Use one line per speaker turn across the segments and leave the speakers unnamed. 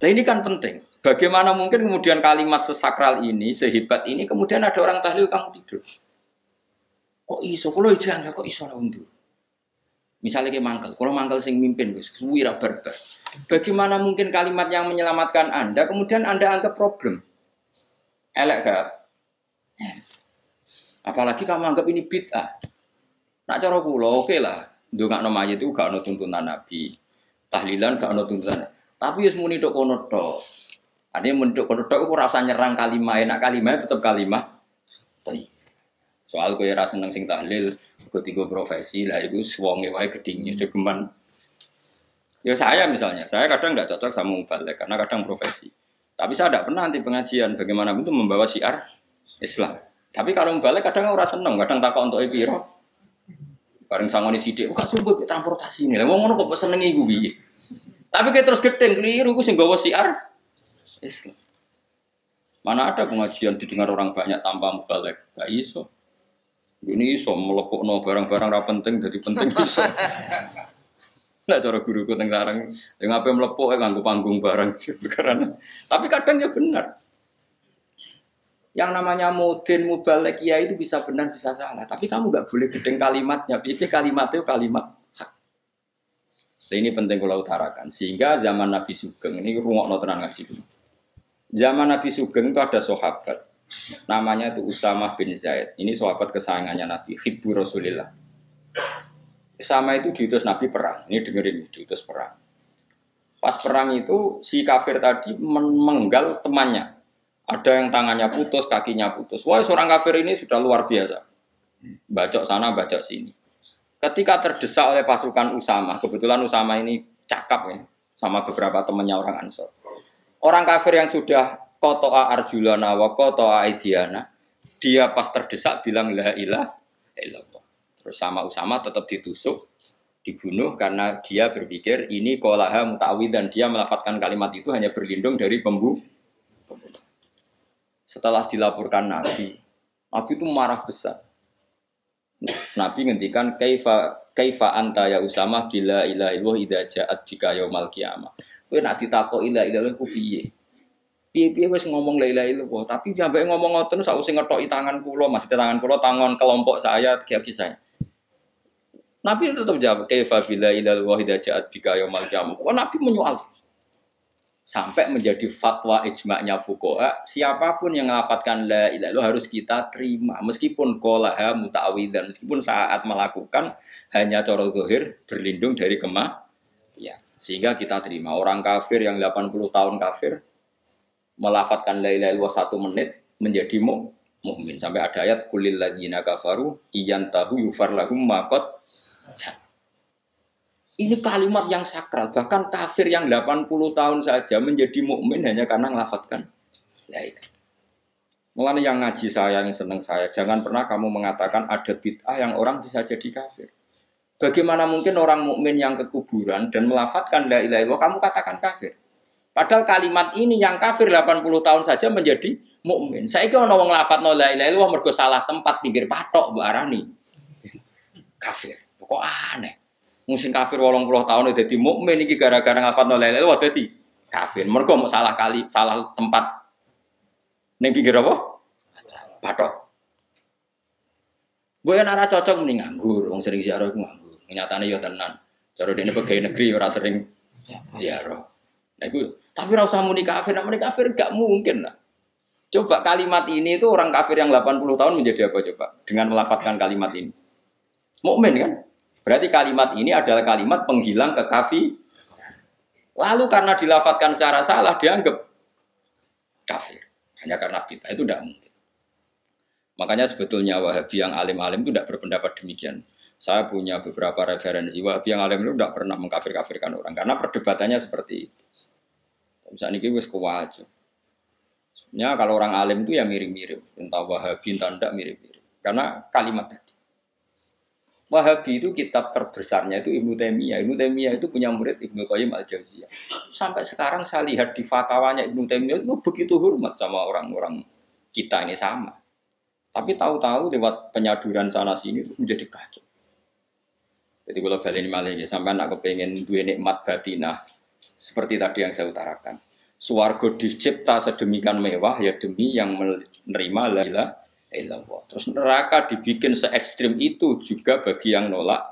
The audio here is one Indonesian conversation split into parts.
Nah ini kan penting. Bagaimana mungkin kemudian kalimat sesakral ini, sehebat ini, kemudian ada orang tahlil kamu tidur. Kok iso? Kalau jangan kok iso lah undur. Misalnya kayak mangkel, kalau mangkel sing mimpin, wira barbar. Bagaimana mungkin kalimat yang menyelamatkan Anda, kemudian Anda anggap problem? Elek gak? Apalagi kamu anggap ini bid'ah. Nak cara kula oke lah. Ndongakno mayit itu gak ono tuntunan Nabi. Tahlilan gak ono tuntunan. Tapi wis muni tok kono tok. Artinya muni tok kono tok ora usah nyerang kalimah, enak kalimah tetap kalimah. Soal kowe ora seneng sing tahlil, ketiga profesi lah iku wonge wae gedhinge jogeman. Ya saya misalnya, saya kadang enggak cocok sama mubalek karena kadang profesi. Tapi saya tidak pernah anti pengajian bagaimana itu membawa syiar Islam. Tapi kalau mubalek kadang ora seneng, kadang takok untuk piro. Bareng sangone sithik, kok sumbut transportasi ini. Lah wong ngono kok seneng iku piye? Tapi kayak terus gedeng keliru ku sing gawa syiar Islam. Mana ada pengajian didengar orang banyak tanpa mubalek? Enggak iso. Ini iso melepukno barang-barang ra penting jadi penting iso. Nah cara guruku teng sarang yang ngapain melepuk nganggo panggung barang karena tapi kadang ya benar. Yang namanya mudin mubalek ya itu bisa benar bisa salah, tapi kamu nggak boleh gedeng kalimatnya. Piye kalimatnya kalimat hak. Nah, ini penting kalau utarakan sehingga zaman Nabi Sugeng ini rungokno tenan ngaji dulu. Zaman Nabi Sugeng itu ada sahabat namanya itu Usamah bin Zaid. Ini sahabat kesayangannya Nabi, hibbu Rasulillah. Sama itu diutus Nabi perang. Ini dengerin, diutus perang. Pas perang itu si kafir tadi menggal temannya. Ada yang tangannya putus, kakinya putus. Wah, seorang kafir ini sudah luar biasa. Bacok sana, bacok sini. Ketika terdesak oleh pasukan Usamah, kebetulan Usamah ini cakap ya, sama beberapa temannya orang Ansor. Orang kafir yang sudah Kotoa Arjulana wa Kotoa Aidiana, dia pas terdesak bilang la ilaha illallah. Terus sama Usama tetap ditusuk, dibunuh karena dia berpikir ini qolaha muta'awid dan dia melafadzkan kalimat itu hanya berlindung dari pembunuh. Setelah dilaporkan Nabi itu marah besar. Nabi ngendikan kaifa anta ya Usama bila ilaha illallah idza ja'at bika yaumal qiyamah. Kowe nek ditakoki la ilaha illallah ku piye? Piye-piye wis ngomong la ilaha illallah, tapi sampai ngomong ngoten sakwise ngethoki tangan kula, maksudnya tangan kula tangan kelompok saya, kiai saya. Nabi tetap jawab, kaifa bila ilal wahida ja'at bika yaumal qiyamah. Wah, Nabi menyoal. Sampai menjadi fatwa ijma'nya fuqaha, siapapun yang melafadzkan la ilaha illallah harus kita terima, meskipun qolaha muta'awidzan, meskipun saat melakukan hanya cara zahir berlindung dari ya. Sehingga kita terima. Orang kafir yang 80 tahun kafir melafadzkan la ilaha illallah 1 menit menjadi mukmin. Sampai ada ayat kulil ladzina kafaru iyantahu yufar lahum ma qad. Ini kalimat yang sakral, bahkan kafir yang 80 tahun saja menjadi mukmin hanya karena melafadzkan la ilaha. Mulane yang ngaji saya, yang seneng saya, jangan pernah kamu mengatakan ada bid'ah yang orang bisa jadi kafir. Bagaimana mungkin orang mukmin yang ke kuburan dan melafadzkan la ilaha illallah kamu katakan kafir? Padahal kalimat ini yang kafir 80 tahun saja menjadi mukmin. Saiki ana wong lafadzno la ilaha illallah mergo salah tempat pinggir patok mbok arani kafir. Kok aneh. Mungkin kafir 80 tahun dadi mukmin iki gara-gara lafadzno la ilaha illallah dadi kafir. Mergo mau salah tempat ning pinggir apa? Patok. Mbok yen ora cocok mending nganggur, wong sering ziarah iku nganggur. Nyatane yo tenan. Cara dene pegawai negeri ora sering ziarah. Nah, itu, tapi ora usah muni kafir gak mungkin lah. Coba kalimat ini itu orang kafir yang 80 tahun menjadi apa coba dengan melafadzkan kalimat ini? Mukmin kan? Berarti kalimat ini adalah kalimat penghilang kekafir. Lalu karena dilafadzkan secara salah dianggap kafir. Hanya karena bid'ah itu tidak mungkin. Makanya sebetulnya Wahabi yang alim-alim itu tidak berpendapat demikian. Saya punya beberapa referensi Wahabi yang alim itu tidak pernah mengkafir-kafirkan orang karena perdebatannya seperti itu. Misalnya ini wis kuwajib. Sebenarnya kalau orang alim itu ya mirip-mirip, entah Wahabi entah tidak mirip-mirip. Karena kalimat tadi. Wahabi itu kitab terbesarnya itu Ibnu Taimiyah. Ibnu Taimiyah itu punya murid Ibnu Qayyim Al-Jauziyah. Sampai sekarang saya lihat di fatwanya Ibnu Taimiyah itu begitu hormat sama orang-orang kita ini sama. Tapi tahu-tahu lewat penyaduran sana sini itu menjadi kacau. Jadi kalau balik ini malah ya, sampai nak kepengen dua nikmat batinah. Seperti tadi yang saya utarakan. Swarga dicipta sedemikian mewah ya demi yang menerima la ilaha illallah. Terus neraka dibikin se ekstrim itu juga bagi yang nolak.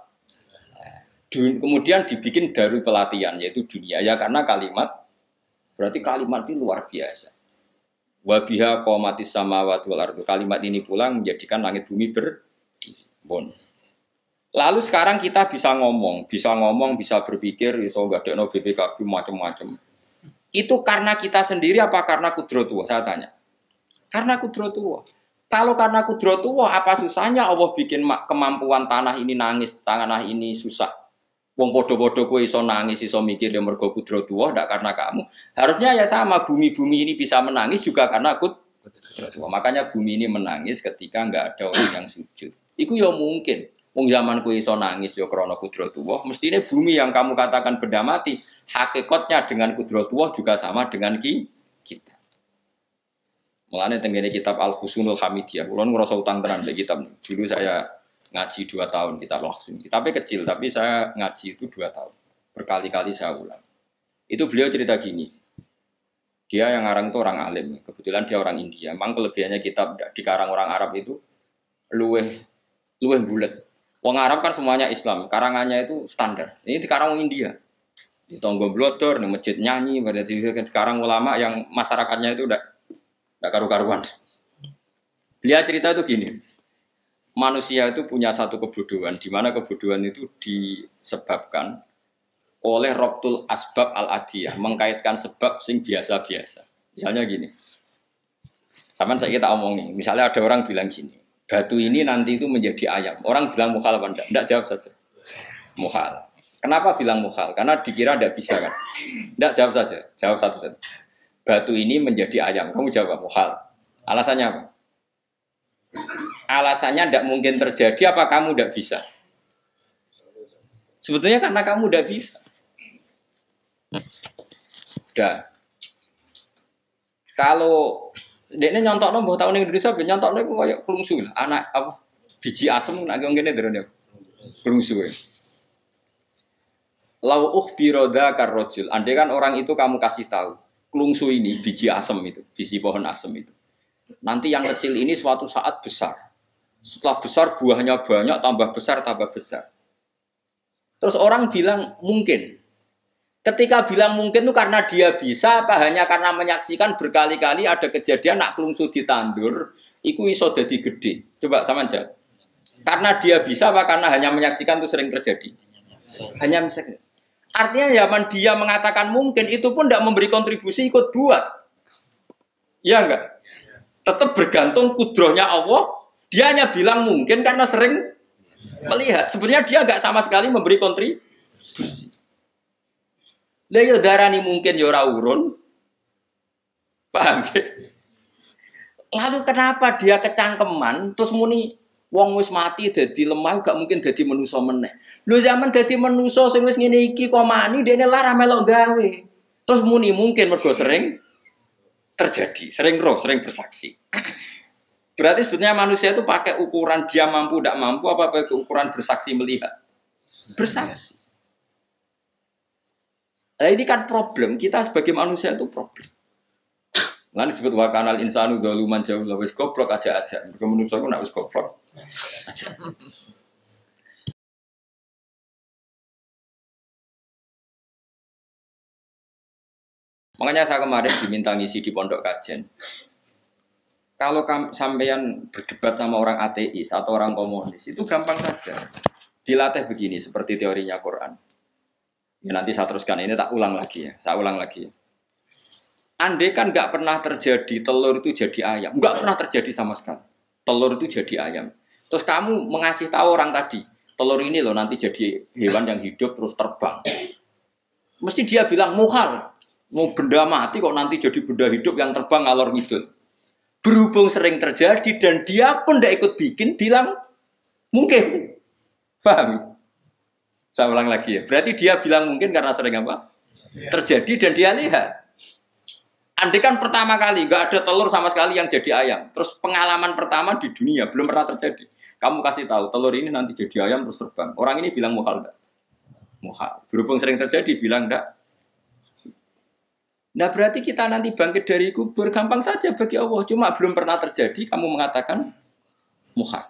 Kemudian dibikin dari pelatihan yaitu dunia ya karena kalimat berarti kalimat ini luar biasa. Wa biha qamatis samawati wal ardu. Kalimat ini pula menjadikan langit bumi berdiri. Lalu sekarang kita bisa ngomong, bisa berpikir, bisa nggak ada BPKB macam-macam. Itu karena kita sendiri apa karena kudratullah? Saya tanya. Karena kudratullah. Kalau karena kudratullah, apa susahnya Allah bikin kemampuan tanah ini nangis, tanah ini susah. Wong podo-podo kowe iso nangis, iso mikir ya mergo kudratullah, ndak karena kamu. Harusnya ya sama, bumi-bumi ini bisa menangis juga karena kudratullah. Makanya bumi ini menangis ketika nggak ada orang yang sujud. Iku ya mungkin. Wong zaman kowe iso nangis ya krana kudratullah, mestine bumi yang kamu katakan benda mati, hakikatnya dengan kudratullah juga sama dengan kita. Mulane tengene kitab Al-Husnul Hamidiyah, kula ngrasa utang tenan mbek kitab. Dulu saya ngaji 2 tahun kitab langsung. Kitabnya kecil tapi saya ngaji itu 2 tahun. Berkali-kali saya ulang. Itu beliau cerita gini. Dia yang ngarang itu orang alim, kebetulan dia orang India. Memang kelebihannya kitab dikarang orang Arab itu luweh bulet. Wong Arab kan semuanya Islam, karangannya itu standar. Ini dikarang orang India. Di tonggo blodor, di masjid nyanyi, pada dikarang ulama yang masyarakatnya itu udah karu-karuan. Beliau cerita itu gini. Manusia itu punya satu kebodohan, di mana kebodohan itu disebabkan oleh robtul asbab al-adiyah, mengkaitkan sebab sing biasa-biasa. Misalnya gini. Sama saya kita omongin, misalnya ada orang bilang gini. Batu ini nanti itu menjadi ayam. Orang bilang mukhal apa enggak? Enggak, jawab saja. Mukhal. Kenapa bilang mukhal? Karena dikira enggak bisa kan? Enggak, jawab saja. Jawab satu saja. Batu ini menjadi ayam. Kamu jawab mukhal. Alasannya apa? Alasannya enggak mungkin terjadi apa kamu enggak bisa? Sebetulnya karena kamu enggak bisa. Udah. Kalau dekne nyontokno mbah tahun ning Indonesia ben nyontokno iku koyo klungsu lah. Anak apa biji asem nek ngene derene. Klungsu. Lau ukhbiroda karrojul. Andai kan orang itu kamu kasih tahu, klungsu ini biji asem itu, biji pohon asem itu. Nanti yang kecil ini suatu saat besar. Setelah besar buahnya banyak, tambah besar, tambah besar. Terus orang bilang mungkin. Ketika bilang mungkin itu karena dia bisa apa hanya karena menyaksikan berkali-kali ada kejadian nak klungsu ditandur, iku iso dadi gede. Coba sama aja. Karena dia bisa apa karena hanya menyaksikan itu sering terjadi? Hanya menyaksikan. Artinya zaman dia mengatakan mungkin itu pun tidak memberi kontribusi ikut buat. Ya enggak? Tetap bergantung kudrohnya Allah. Dia hanya bilang mungkin karena sering melihat. Sebenarnya dia enggak sama sekali memberi kontribusi. Lah yo darani mungkin yo ora urun. Paham ya? Lalu kenapa dia kecangkeman terus muni wong wis mati dadi lemah gak mungkin dadi manusa meneh. Lho zaman dadi manusa sing wis ngene iki kok mani dene lara melok gawe. Terus muni mungkin mergo sering terjadi, sering roh, sering bersaksi. Berarti sebetulnya manusia itu pakai ukuran dia mampu tidak mampu apa pakai ukuran bersaksi melihat? Bersaksi. Nah ini kan problem, kita sebagai manusia itu problem. Nah disebut wakanal insanu doluman jauh wis goblok aja. Menurut saya nak wis goblok aja. Makanya saya kemarin diminta ngisi di pondok kajian. Kalau sampean berdebat sama orang ateis atau orang komunis itu gampang saja. Dilatih begini seperti teorinya Quran. Ya nanti saya teruskan, ini tak ulang lagi ya. Saya ulang lagi ya. Andai kan nggak pernah terjadi telur itu jadi ayam. Nggak pernah terjadi sama sekali. Telur itu jadi ayam. Terus kamu mengasih tahu orang tadi, telur ini loh nanti jadi hewan yang hidup terus terbang. Mesti dia bilang muhal. Mau benda mati kok nanti jadi benda hidup yang terbang ngalor ngidul. Berhubung sering terjadi dan dia pun tidak ikut bikin, bilang mungkin. Paham? Saya ulang lagi ya. Berarti dia bilang mungkin karena sering apa? Terjadi dan dia lihat. Andai kan pertama kali nggak ada telur sama sekali yang jadi ayam. Terus pengalaman pertama di dunia belum pernah terjadi. Kamu kasih tahu telur ini nanti jadi ayam terus terbang. Orang ini bilang mukhal enggak? Mukhal. Berhubung sering terjadi bilang enggak. Nah berarti kita nanti bangkit dari kubur gampang saja bagi Allah. Cuma belum pernah terjadi kamu mengatakan mukhal.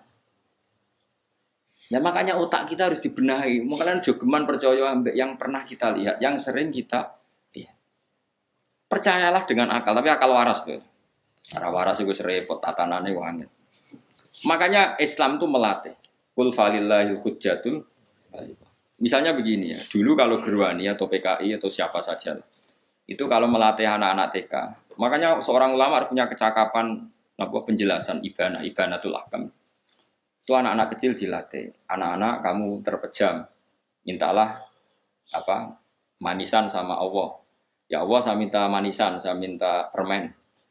Ya makanya otak kita harus dibenahi. Makanya jogeman percaya ambek yang pernah kita lihat, yang sering kita lihat. Percayalah dengan akal, tapi akal waras loh. Cara waras itu serepot tatanannya wangi. Makanya Islam itu melatih. Qul falillahil hujjatul baligh. Misalnya begini ya, dulu kalau Gerwani atau PKI atau siapa saja, itu kalau melatih anak-anak TK, makanya seorang ulama harus punya kecakapan penjelasan ibanatul ahkam. Itu anak-anak kecil dilatih, anak-anak kamu terpejam, mintalah manisan sama Allah. Ya Allah saya minta manisan, saya minta permen.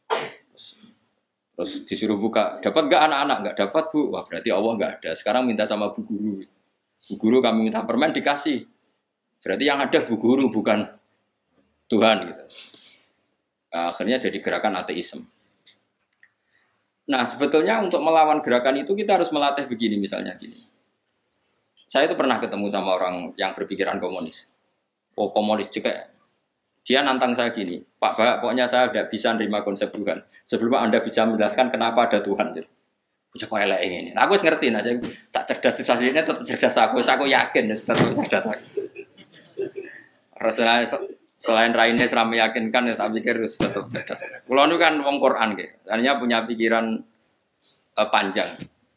Terus disuruh buka, dapat nggak anak-anak? Nggak dapat bu, wah berarti Allah nggak ada. Sekarang minta sama bu guru. Bu guru kami minta permen dikasih. Berarti yang ada bu guru bukan Tuhan gitu. Akhirnya jadi gerakan ateisme. Nah sebetulnya untuk melawan gerakan itu kita harus melatih begini misalnya gini. Saya itu pernah ketemu sama orang yang berpikiran komunis. Oh komunis juga. Dia nantang saya gini, Pak Bah, pokoknya saya tidak bisa nerima konsep Tuhan. Sebelum Anda bisa menjelaskan kenapa ada Tuhan. Udah kok elek ini. Aku harus ngerti aja. Sak cerdas ini tetap cerdas aku yakin tetap cerdas aku. Rasulullah selain raine seram meyakinkan, saya pikir harus tetap cerdas. Kulo nu kan wong Quran nggih. Artinya punya pikiran panjang.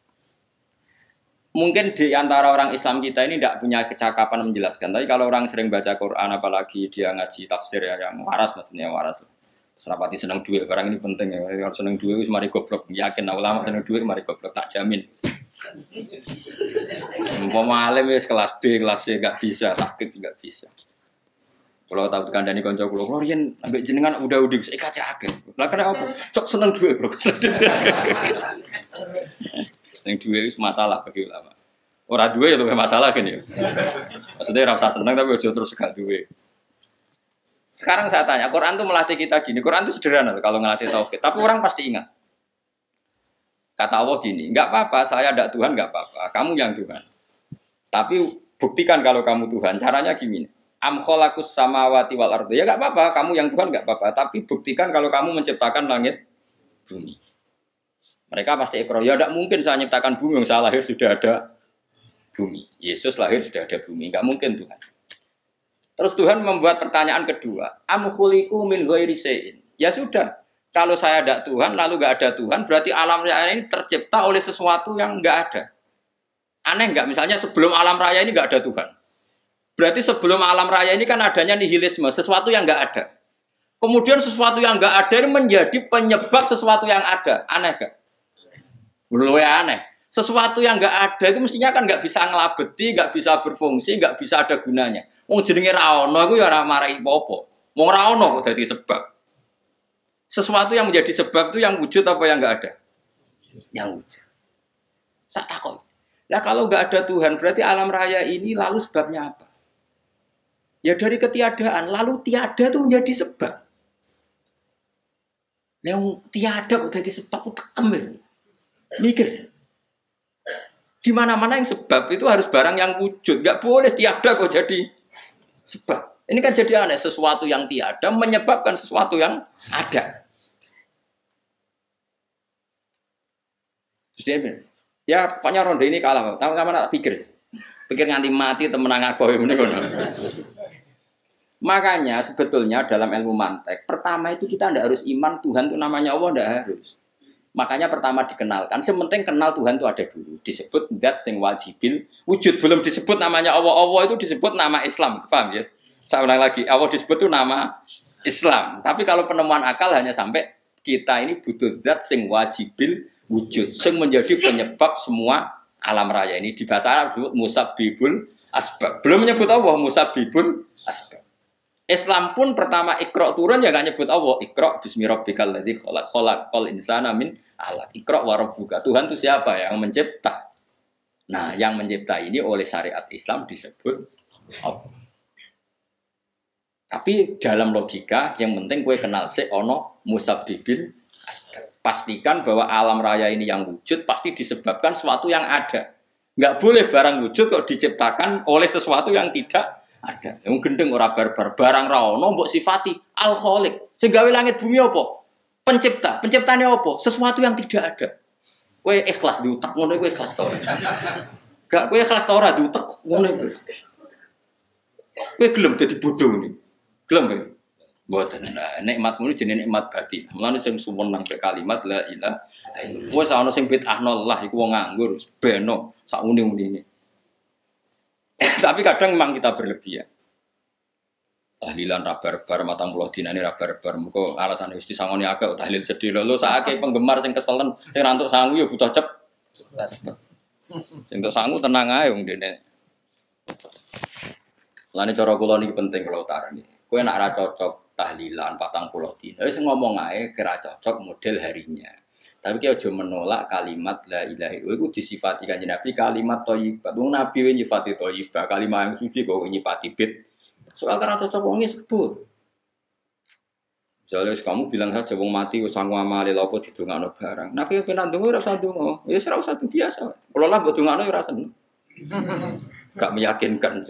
Mungkin di antara orang Islam kita ini tidak punya kecakapan menjelaskan. Tapi kalau orang sering baca Quran, apalagi dia ngaji tafsir ya, yang waras maksudnya waras. Serapati seneng duit, barang ini penting ya. Kalau seneng duit, mari goblok. Yakin ulama seneng duit, mari goblok. Tak jamin. Umpama alim wis kelas B, kelas C gak bisa, tahqiq juga bisa. Kalau tahu kandani kanca kula, kula riyen ambek jenengan udah bisa kaca akeh. Lah kena apa? Cok seneng duit, bro. Seneng duit wis masalah bagi ulama. Ora duwe ya luwih masalah kan ya. Maksudnya ora usah seneng tapi aja terus gak duwe. Sekarang saya tanya, Quran itu melatih kita gini. Quran itu sederhana kalau ngelatih tauhid, tapi orang pasti ingat. Kata Allah gini, enggak apa-apa, saya ada Tuhan enggak apa-apa, kamu yang Tuhan. Tapi buktikan kalau kamu Tuhan. Caranya gini. Am khalaqus samawati wal ardi. Ya enggak apa-apa, kamu yang Tuhan enggak apa-apa, tapi buktikan kalau kamu menciptakan langit bumi. Mereka pasti ikrar, ya enggak mungkin saya menciptakan bumi, yang saya lahir sudah ada bumi. Yesus lahir sudah ada bumi, enggak mungkin Tuhan. Terus Tuhan membuat pertanyaan kedua, am khuliqu min ghairi syai'in. Ya sudah, kalau saya ada Tuhan lalu enggak ada Tuhan, berarti alam raya ini tercipta oleh sesuatu yang enggak ada. Aneh enggak? Misalnya sebelum alam raya ini enggak ada Tuhan. Berarti sebelum alam raya ini kan adanya nihilisme, sesuatu yang enggak ada. Kemudian sesuatu yang enggak ada ini menjadi penyebab sesuatu yang ada. Aneh enggak? Luwih aneh. Sesuatu yang enggak ada itu mestinya kan enggak bisa ngelabeti, enggak bisa berfungsi, enggak bisa ada gunanya. Wong jenenge ra ono iku ya ora marai apa-apa. Wong ra ono kok dadi sebab. Sesuatu yang menjadi sebab itu yang wujud apa yang enggak ada? Yang wujud. Sak takon. Lah kalau enggak ada Tuhan berarti alam raya ini lalu sebabnya apa? Ya dari ketiadaan, lalu tiada itu menjadi sebab. Yang tiada kok jadi sebab tekem ya. Mikir. Di mana-mana yang sebab itu harus barang yang wujud, nggak boleh tiada kok jadi sebab. Ini kan jadi aneh, sesuatu yang tiada menyebabkan sesuatu yang ada. Jadi, ya pokoknya ronde ini kalah, sama-sama nak pikir nganti mati temenang aku ini. Makanya sebetulnya dalam ilmu mantek, pertama itu kita tidak harus iman Tuhan itu namanya Allah, tidak harus. Makanya pertama dikenalkan, sementing kenal Tuhan itu ada dulu. Disebut zat sing wajibil wujud, belum disebut namanya Allah. Allah itu disebut nama Islam, paham ya? Saya ulang lagi, Allah disebut itu nama Islam. Tapi kalau penemuan akal hanya sampai kita ini butuh zat sing wajibil wujud, sing menjadi penyebab semua alam raya ini. Di bahasa Arab disebut musabbibul asbab. Belum menyebut Allah, musabbibul asbab. Islam pun pertama Iqra turun ya enggak nyebut Allah. Iqra bismi rabbikal ladzi khalaq, khalaqal insana min 'alaq. Iqra wa rabbuka. Tuhan itu siapa? Yang mencipta. Nah, yang mencipta ini oleh syariat Islam disebut Allah. Tapi dalam logika yang penting gue kenal sik ono musabbibil asbab. Pastikan bahwa alam raya ini yang wujud pasti disebabkan sesuatu yang ada. Enggak boleh barang wujud kok diciptakan oleh sesuatu yang tidak Ada. Yang gendeng ora barbar, barang ra ono mbok sifati al-khaliq. Sing gawe langit bumi apa? Pencipta. Penciptane apa? Sesuatu yang tidak ada. Kowe ikhlas diutek ngono kowe ikhlas to. Gak kowe ikhlas to ora diutek ngono kowe. Kowe gelem dadi bodho ngene. Gelem kowe. Mboten. Nikmatmu jenenge nikmat batin. Mulane sing sumeneng pe kalimat la ilaha illallah. Wes ana sing bid'ah nollah iku wong nganggur, beno sak uni-unine. Tapi kadang memang kita berlebihan. Tahlilan rabar-bar matang pulau dinane rabar-bar. Muga alasane wis disangoni akeh tahlil sedih lho sakake penggemar sing keselen, sing rantuk sangu ya butuh cep. Sing entuk sangu tenang ae wong dene. Lane cara kula niki penting kula utarani. Kowe nek ora cocok tahlilan 40 dina wis ngomong ae kira cocok model harinya. Tapi ki aja menolak kalimat la ilaha illallah iku disifati kanjeng Nabi kalimat thayyibah. Wong Nabi wis nyifati thayyibah, kalimat yang suci kok nyifati bid. Soal karena cocok wong sebut. Jadi kamu bilang saja wong mati wis sangu amale lha apa didongakno barang. Nek yo penak ndonga ora usah ndonga. Ya ora usah biasa. Kalau lah mbok dongakno ora seneng. Gak meyakinkan.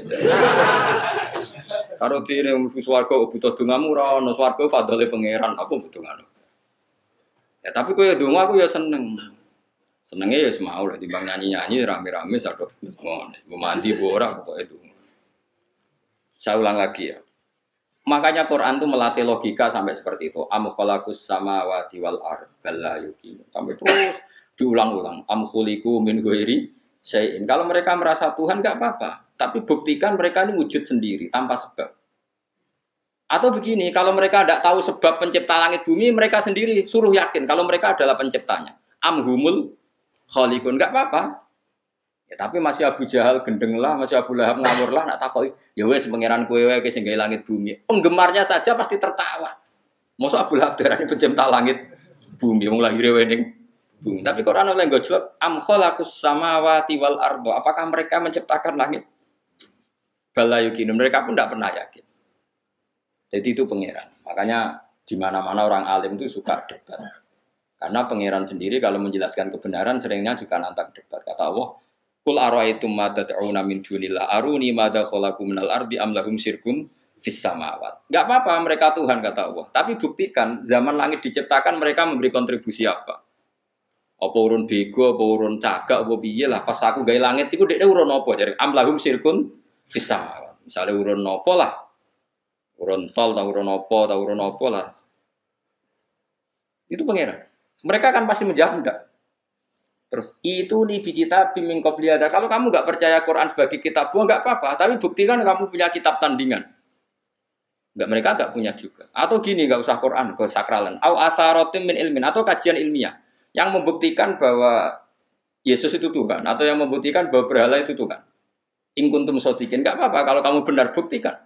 Karo dene swarga butuh dongamu ora ono swarga fadhole pangeran apa mbok dongakno. Ya tapi kowe donga aku ya seneng. Senenge ya semau lah timbang nyanyi-nyanyi rame-rame sadok ngono. Mandi apa ora pokoke donga. Saya ulang lagi ya. Makanya Quran itu melatih logika sampai seperti itu. Am khalaqus samawati wal ardh la yuqin. Sampai terus diulang-ulang. Am khuliqu min ghairi syai'in. Kalau mereka merasa Tuhan enggak apa-apa, tapi buktikan mereka ini wujud sendiri tanpa sebab. Atau begini, kalau mereka tidak tahu sebab pencipta langit bumi, mereka sendiri suruh yakin kalau mereka adalah penciptanya. Am humul khaliqun enggak apa-apa. Ya, tapi masih Abu Jahal gendeng lah, masih Abu Lahab ngawur lah, nak takoi. Ya wes pangeran kowe wae sing gawe langit bumi. Penggemarnya saja pasti tertawa. Mosok Abu Lahab darani pencipta langit bumi, wong lahir wening bumi. Tapi Quran oleh gojlok am khalaqus samawati wal ardh. Apakah mereka menciptakan langit? Bala yukin. Mereka pun tidak pernah yakin. Jadi itu pangeran. Makanya di mana-mana orang alim itu suka debat. Karena pangeran sendiri kalau menjelaskan kebenaran seringnya juga nantang debat. Kata Allah, Qul ara'aytum ma tad'una min dunillah aruni madza khalaqu minal ardi am lahum syirkun fis samawat. Enggak apa-apa mereka Tuhan kata Allah. Tapi buktikan zaman langit diciptakan mereka memberi kontribusi apa? Apa urun bego, apa urun cagak, apa piye lah pas aku gawe langit iku dekne urun apa jare am lahum syirkun fis samawat. Misale urun apa lah? Urun tol ta urun apa lah. Itu pangeran. Mereka kan pasti menjawab enggak. Terus itu nih kita bimbing kopiada. Kalau kamu nggak percaya Quran sebagai kitab buah nggak apa-apa, tapi buktikan kamu punya kitab tandingan. Nggak mereka nggak punya juga. Atau gini nggak usah Quran, ke sakralan. Au asarotim min ilmin atau kajian ilmiah yang membuktikan bahwa Yesus itu Tuhan atau yang membuktikan bahwa berhala itu Tuhan. In kuntum shodiqin nggak apa-apa kalau kamu benar buktikan.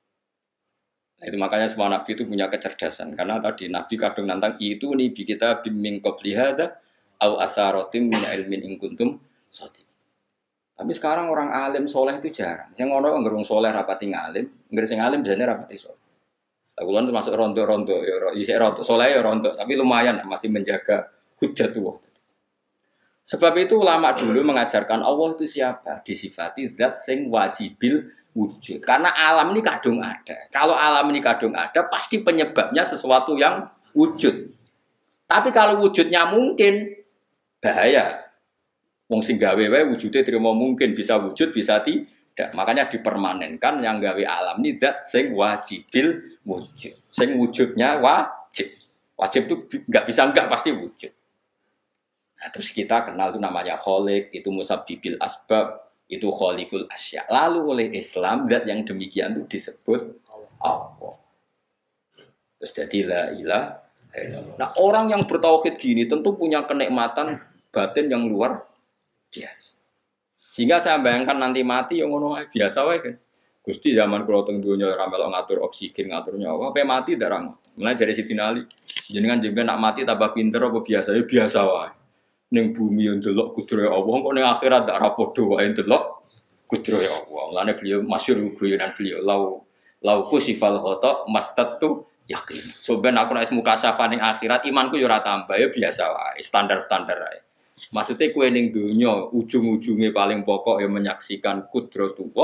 Nah, itu makanya semua nabi itu punya kecerdasan karena tadi nabi kadang nantang itu nih kita bimbing kopiada. Au asarotim min ilmin in kuntum shodiqin. Tapi sekarang orang alim soleh itu jarang. Yang ngono ngerung soleh rapati ngalim, nggak sing alim biasanya rapati soleh. Laguan termasuk ronto-ronto, ya isek ronto soleh ya ronto, tapi lumayan masih menjaga hujjatullah. Sebab itu ulama dulu mengajarkan Allah itu siapa? Disifati zat sing wajibil wujud. Karena alam ini kadung ada. Kalau alam ini kadung ada, pasti penyebabnya sesuatu yang wujud. Tapi kalau wujudnya mungkin bahaya. Wong sing gawe wae wujude trimo mungkin bisa wujud bisa tidak. Makanya dipermanenkan yang gawe alam ini zat sing wajibil wujud. Sing wujudnya wajib. Wajib itu enggak bisa enggak pasti wujud. Nah, terus kita kenal itu namanya khaliq, itu musabbibil asbab, itu khaliqul asya. Lalu oleh Islam zat yang demikian itu disebut Allah. Terus jadi la ilaha. Nah, orang yang bertauhid gini tentu punya kenikmatan batin yang luar biasa. Sehingga saya bayangkan nanti mati yang ngono biasa wae kan. Gusti zaman kula teng donya ora melok ngatur oksigen, ngatur nyawa, pe mati darang. Mulai dari Sidina Ali, jenengan nak mati tambah pinter apa biasa? Ya biasa wae. Ning bumi yo ndelok kudrohe Allah, kok ning akhirat ndak ra padha wae ndelok kudrohe Allah. Mulane beliau masyhur guyonan beliau lau kusifal khata mastatu yakin. So ben aku nek mukasyafah ning akhirat imanku yo ora tambah ya biasa wae, standar-standar ae. Maksudnya kowe ning donya ujung-ujunge paling pokok ya menyaksikan kudratullah,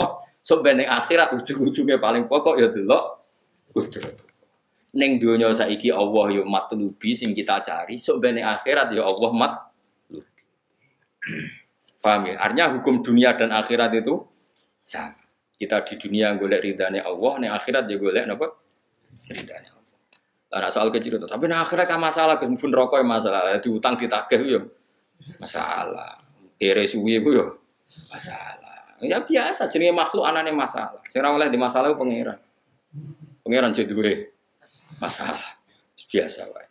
Sok ben ning akhirat ujung-ujungnya paling pokok ya delok kudrat. Ning donya saiki Allah ya matlubi sing kita cari, sok ben ning akhirat ya Allah matlubi. Paham ya? Artinya hukum dunia dan akhirat itu sama. Kita di dunia golek ridane Allah, ning akhirat ya golek napa? Ridane Allah. Lah soal kecil itu, tapi ning akhirat kan masalah, pun rokok masalah, diutang ditagih ya masalah. Kere suwi iku ya masalah. Ya biasa jenenge makhluk anane masalah. Sing ora oleh di masalah pangeran. Pangeran jadi duwe masalah. Biasa wae.